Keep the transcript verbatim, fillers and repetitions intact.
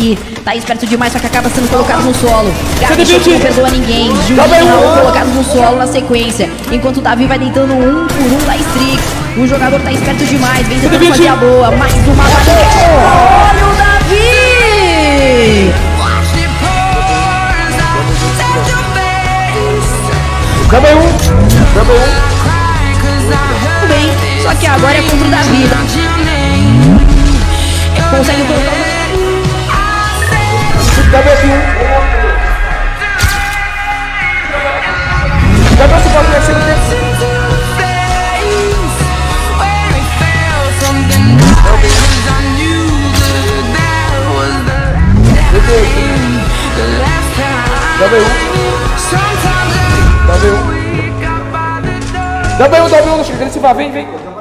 fugir. Tá esperto demais, só que acaba sendo colocado no solo. Gabi C D vinte. não perdoa ninguém. Juninho e Raul colocados no solo na sequência. Enquanto o Davi vai deitando um por um da Strix. O jogador tá esperto demais, vem tentando fazer a boa. Mais uma valente. Olha o Davi! Também um. Também um. Tudo bem, só que agora é contra o Davi. Consegue colocar o... Também um. Também se pode crescer no tempo. Também um. Também um. Também um, também um, não chega, ele se vai, vem, vem.